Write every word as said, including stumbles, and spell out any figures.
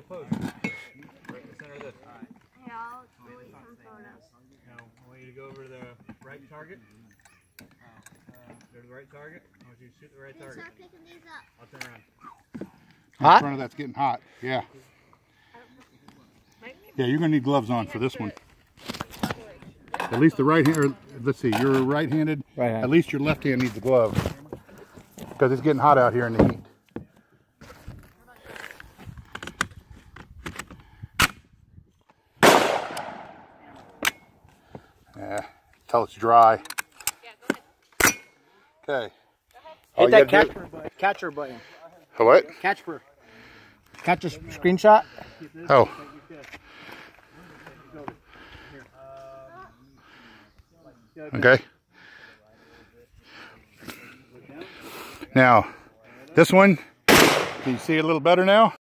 pose. Right in the center of this. Here, I'll delete some photos. Now, I want you to go over to the right target. Go to the right target. I want you to shoot the right target. Start picking these up. I'll turn around. Hot? In front of that's getting hot. Yeah. Yeah, you're going to need gloves on for this one. At least the right hand, or let's see, you're right-handed. Right hand. At least your left hand needs a glove. Because it's getting hot out here in the heat. Yeah, till it's dry. Okay. Hit that catcher button. Catcher button. What? Catch for. Catch a screenshot. Oh. Okay. Now, this one, can you see it a little better now?